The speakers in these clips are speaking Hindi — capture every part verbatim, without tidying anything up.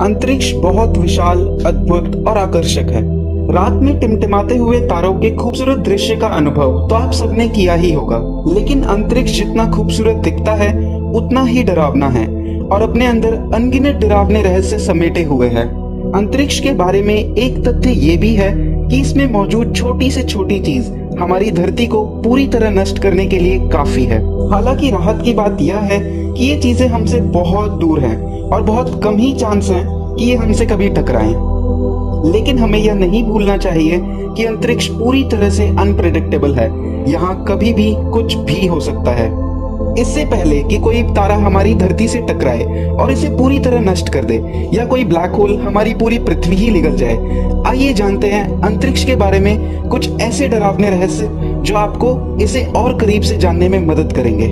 अंतरिक्ष बहुत विशाल, अद्भुत और आकर्षक है। रात में टिमटिमाते हुए तारों के खूबसूरत दृश्य का अनुभव तो आप सबने किया ही होगा, लेकिन अंतरिक्ष जितना खूबसूरत दिखता है उतना ही डरावना है और अपने अंदर अनगिनत डरावने रहस्य समेटे हुए है। अंतरिक्ष के बारे में एक तथ्य ये भी है कि इसमें मौजूद छोटी से छोटी चीज हमारी धरती को पूरी तरह नष्ट करने के लिए काफी है। हालांकि राहत की बात यह है कि ये चीजें हमसे बहुत दूर हैं और बहुत कम ही चांस हैं कि ये हमसे कभी टकराएं। लेकिन हमें यह नहीं भूलना चाहिए कि अंतरिक्ष पूरी तरह से अनप्रेडिक्टेबल है। यहाँ कभी भी कुछ भी हो सकता है। इससे पहले कि कोई तारा हमारी धरती से टकराए और इसे पूरी तरह नष्ट कर दे या कोई ब्लैक होल हमारी पूरी पृथ्वी ही निगल जाए, आइए जानते हैं अंतरिक्ष के बारे में कुछ ऐसे डरावने रहस्य जो आपको इसे और करीब से जानने में मदद करेंगे।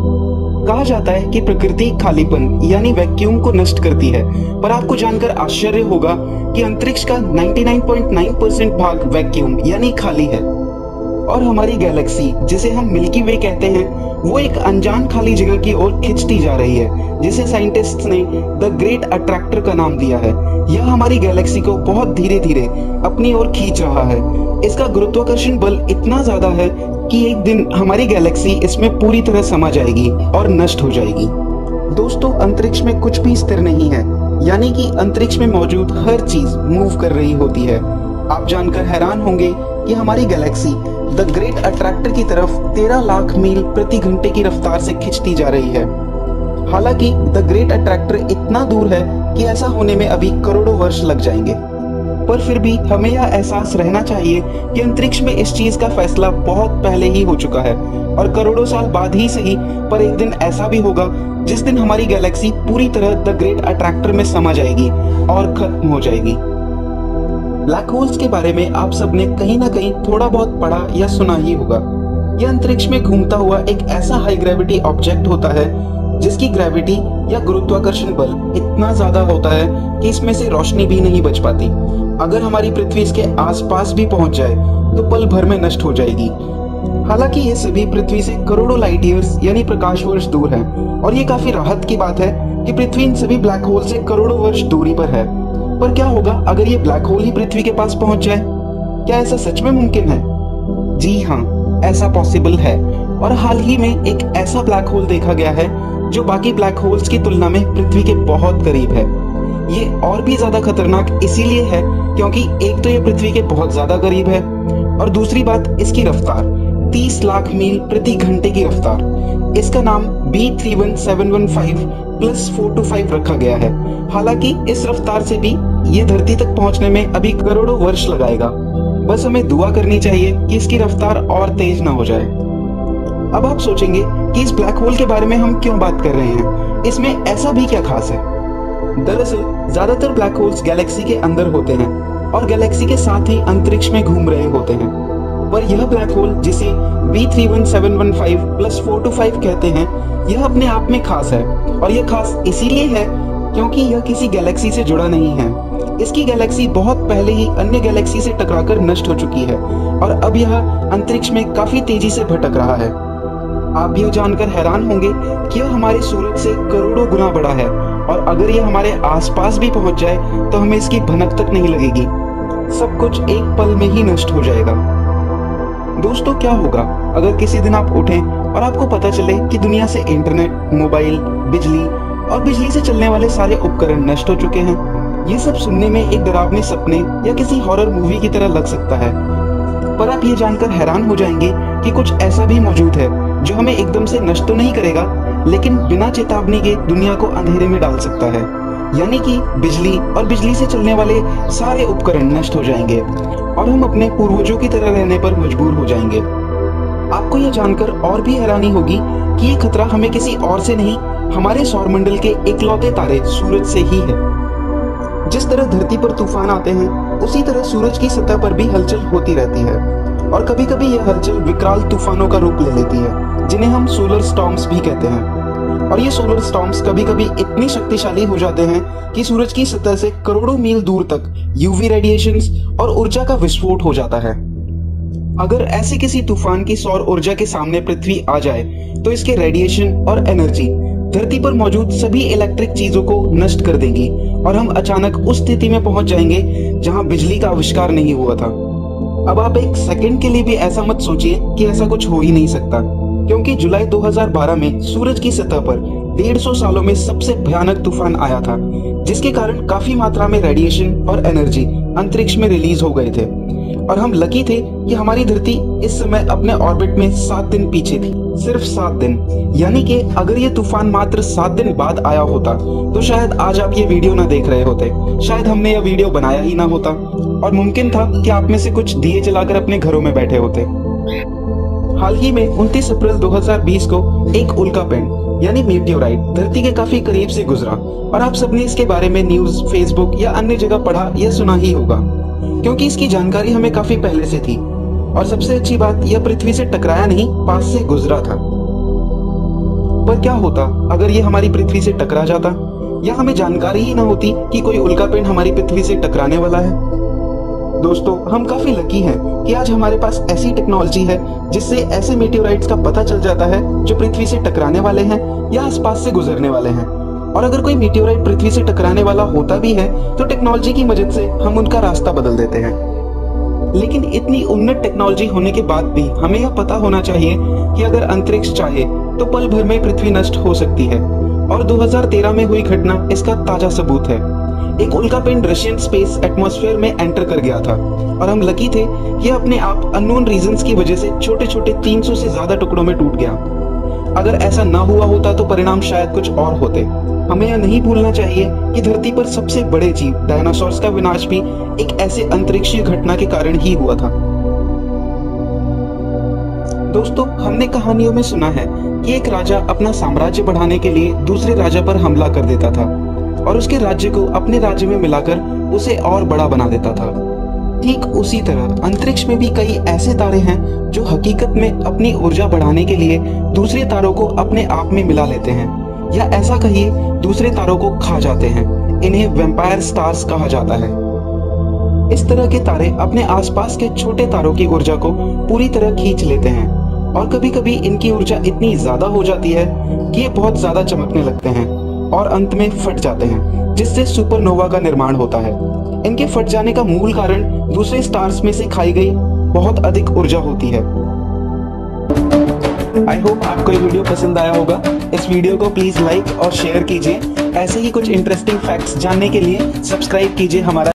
कहा जाता है कि प्रकृति खालीपन यानी वैक्यूम को नष्ट करती है, पर आपको जानकर आश्चर्य होगा कि अंतरिक्ष का निन्यानवे पॉइंट नौ परसेंट भाग वैक्यूम यानी खाली है। और हमारी गैलेक्सी, जिसे हम मिल्की वे कहते हैं, वो एक अनजान खाली जगह की ओर खिंचती जा रही है, जिसे साइंटिस्ट्स ने द ग्रेट अट्रैक्टर का नाम दिया है। यह हमारी गैलेक्सी को बहुत धीरे धीरे अपनी ओर खींच रहा है। इसका गुरुत्वाकर्षण बल इतना ज्यादा है कि एक दिन हमारी गैलेक्सी इसमें पूरी तरह समा जाएगी और नष्ट हो जाएगी। दोस्तों, अंतरिक्ष में कुछ भी स्थिर नहीं है, यानी कि अंतरिक्ष में मौजूद हर चीज मूव कर रही होती है। आप जानकर हैरान होंगे कि हमारी गैलेक्सी द ग्रेट अट्रैक्टर की तरफ तेरह लाख मील प्रति घंटे की रफ्तार से खिंचती जा रही है। हालांकि द ग्रेट अट्रैक्टर इतना दूर है कि ऐसा होने में अभी करोड़ों वर्ष लग जाएंगे, पर फिर भी हमें यह एहसास रहना चाहिए कि अंतरिक्ष में इस चीज का फैसला बहुत पहले ही हो चुका है और करोड़ों साल बाद ही सही, पर एक दिन ऐसा भी होगा जिस दिन हमारी गैलेक्सी पूरी तरह द ग्रेट अट्रैक्टर में समा जाएगी और खत्म हो जाएगी। ब्लैक होल्स के बारे में आप सबने कहीं ना कहीं थोड़ा बहुत पढ़ा या सुना ही होगा। यह अंतरिक्ष में घूमता हुआ एक ऐसा हाई ग्रेविटी ऑब्जेक्ट होता है जिसकी ग्रेविटी या गुरुत्वाकर्षण बल इतना ज्यादा होता है कि इसमें से रोशनी भी नहीं बच पाती। अगर हमारी पृथ्वी इसके आसपास भी पहुंच जाए तो पल भर में नष्ट हो जाएगी। हालांकि ये सभी पृथ्वी से करोड़ों लाइट ईयर्स यानी प्रकाश वर्ष दूर है और ये काफी राहत की बात है कि पृथ्वी इन सभी ब्लैक होल से करोड़ों वर्ष दूरी पर है। पर क्या होगा अगर ये ब्लैक होल ही पृथ्वी के पास पहुंच जाए? क्या ऐसा सच में मुमकिन है? जी हाँ, ऐसा पॉसिबल है। और हाल ही में एक ऐसा ब्लैक होल देखा गया है जो बाकी ब्लैक होल्स की तुलना में पृथ्वी के बहुत करीब है। ये और भी ज्यादा खतरनाक इसीलिए है क्योंकि एक तो ये पृथ्वी के बहुत ज्यादा करीब है और दूसरी बात इसकी रफ्तार तीस लाख मील प्रति घंटे की रफ्तार। इसका नाम B three one seven one five plus four two five रखा गया है। हालांकि इस रफ्तार से भी ये धरती तक पहुंचने में अभी करोड़ों वर्ष लगाएगा। बस हमें दुआ करनी चाहिए कि इसकी रफ्तार और तेज ना हो जाए। अब आप सोचेंगे कि इस ब्लैक होल के बारे में हम क्यों बात कर रहे हैं, इसमें ऐसा भी क्या खास है? दरअसल ज्यादातर ब्लैक होल्स गैलेक्सी के अंदर होते हैं और गैलेक्सी के साथ ही अंतरिक्ष में घूम रहे होते हैं। पर यह ब्लैक होल जिसे B three one seven one five plus four two five कहते हैं, यह अपने आप में खास है और यह खास इसीलिए है क्योंकि यह किसी गैलेक्सी से जुड़ा नहीं है। इसकी गैलेक्सी बहुत पहले ही अन्य गैलेक्सी से टकराकर नष्ट हो चुकी है और अब यह अंतरिक्ष में काफी तेजी से भटक रहा है। आप यह जानकर हैरान होंगे कि यह हमारे सूरज से करोड़ों गुना बड़ा है और अगर यह हमारे आसपास भी पहुंच जाए तो हमें इसकी भनक तक नहीं लगेगी। सब कुछ एक पल में ही नष्ट हो जाएगा। दोस्तों, क्या होगा अगर किसी दिन आप उठें और आपको पता चले कि दुनिया से इंटरनेट, मोबाइल, बिजली और बिजली से चलने वाले सारे उपकरण नष्ट हो चुके हैं? ये सब सुनने में एक डरावने सपने या किसी हॉरर मूवी की तरह लग सकता है, पर आप ये जानकर हैरान हो जाएंगे कि कुछ ऐसा भी मौजूद है जो हमें एकदम से नष्ट तो नहीं करेगा, लेकिन बिना चेतावनी के दुनिया को अंधेरे में डाल सकता है। यानी कि बिजली और बिजली से चलने वाले सारे उपकरण नष्ट हो जाएंगे और हम अपने पूर्वजों की तरह रहने पर मजबूर हो जाएंगे। आपको यह जानकर और भी हैरानी होगी कि ये खतरा हमें किसी और से नहीं, हमारे सौरमंडल के इकलौते तारे सूरज से ही है। जिस तरह धरती पर तूफान आते हैं, उसी तरह सूरज की सतह पर भी हलचल होती रहती है और कभी कभी यह हलचल विकराल तूफानों का रूप ले लेती है, जिन्हें हम सोलर स्टॉर्म्स भी कहते हैं। और ये सोलर स्टॉर्म्स कभी कभी इतनी शक्तिशाली हो जाते हैं कि सूरज की सतह से करोड़ों मील दूर तक यूवी रेडिएशंस और ऊर्जा का विस्फोट हो जाता है। अगर ऐसे किसी तूफान की सौर ऊर्जा के सामने पृथ्वी आ जाए तो इसके रेडिएशन और एनर्जी धरती पर मौजूद सभी इलेक्ट्रिक चीजों को नष्ट कर देंगी और हम अचानक उस स्थिति में पहुंच जाएंगे जहां बिजली का आविष्कार नहीं हुआ था। अब आप एक सेकंड के लिए भी ऐसा मत सोचिए कि ऐसा कुछ हो ही नहीं सकता, क्योंकि जुलाई दो हज़ार बारह में सूरज की सतह पर डेढ़ सौ सालों में सबसे भयानक तूफान आया था, जिसके कारण काफी मात्रा में रेडिएशन और एनर्जी अंतरिक्ष में रिलीज हो गए थे। और हम लकी थे कि हमारी धरती इस समय अपने ऑर्बिट में सात दिन पीछे थी, सिर्फ सात दिन। यानी कि अगर ये तूफान मात्र सात दिन बाद आया होता तो शायद आज आप ये वीडियो ना देख रहे होते, शायद हमने यह वीडियो बनाया ही ना होता, और मुमकिन था कि आप में से कुछ दिए जलाकर अपने घरों में बैठे होते। हाल ही में उनतीस अप्रैल दो हज़ार बीस को एक उल्कापिंड यानी मीटियोराइट धरती के काफी करीब से गुजरा, और आप सबने इसके बारे में न्यूज, फेसबुक या अन्य जगह पढ़ा या सुना ही होगा, क्योंकि इसकी जानकारी हमें काफी पहले से थी। और सबसे अच्छी बात, यह पृथ्वी से टकराया नहीं, पास से गुजरा था। पर क्या होता अगर ये हमारी पृथ्वी से टकरा जाता, या हमें जानकारी ही ना होती कि कोई उल्कापिंड हमारी पृथ्वी से टकराने वाला है? दोस्तों, हम काफी लकी हैं कि आज हमारे पास ऐसी टेक्नोलॉजी है जिससे ऐसे मीटियोराइट्स का पता चल जाता है जो पृथ्वी से टकराने वाले हैं या आसपास से गुजरने वाले हैं। और अगर कोई मीटियोराइट पृथ्वी से टकराने वाला होता भी है तो टेक्नोलॉजी की मदद से हम उनका रास्ता बदल देते हैं। लेकिन इतनी उन्नत टेक्नोलॉजी होने के बाद भी हमें यह पता होना चाहिए कि अगर अंतरिक्ष चाहे तो पल भर में पृथ्वी नष्ट हो सकती है, और दो हज़ार तेरह में हुई घटना इसका ताजा सबूत है। एक उल्कापिंड रशियन स्पेस एटमॉस्फेयर में एंटर कर गया था, और हम लकी थे कि यह अपने आप अननोन रीजंस की वजह से छोटे छोटे तीन सौ से ज्यादा टुकड़ों में टूट गया। अगर ऐसा ना हुआ होता तो परिणाम शायद कुछ और होते। हमें यह नहीं भूलना चाहिए कि धरती पर सबसे बड़े जीव डायनासोर्स का विनाश भी एक ऐसे अंतरिक्षीय घटना के कारण ही हुआ था। दोस्तों, हमने कहानियों में सुना है कि एक राजा अपना साम्राज्य बढ़ाने के लिए दूसरे राजा पर हमला कर देता था और उसके राज्य को अपने राज्य में मिलाकर उसे और बड़ा बना देता था। ठीक उसी तरह अंतरिक्ष में भी कई ऐसे तारे हैं जो हकीकत में अपनी ऊर्जा बढ़ाने के लिए दूसरे तारों को अपने आप में मिला लेते हैं, या ऐसा कहिए दूसरे तारों को खा जाते हैं। इन्हें वैम्पायर स्टार्स कहा जाता है। इस तरह के तारे अपने आसपास के छोटे तारों की ऊर्जा को पूरी तरह खींच लेते हैं, और कभी कभी इनकी ऊर्जा इतनी ज्यादा हो जाती है कि ये बहुत ज्यादा चमकने लगते हैं और अंत में फट जाते हैं, जिससे सुपरनोवा का निर्माण होता है। इनके फट जाने का मूल कारण दूसरे स्टार्स में से खाई गई बहुत अधिक ऊर्जा होती है। आई होप आपको ये वीडियो पसंद आया होगा। इस वीडियो को प्लीज लाइक और शेयर कीजिए। ऐसे ही कुछ इंटरेस्टिंग फैक्ट्स जानने के लिए सब्सक्राइब कीजिए हमारा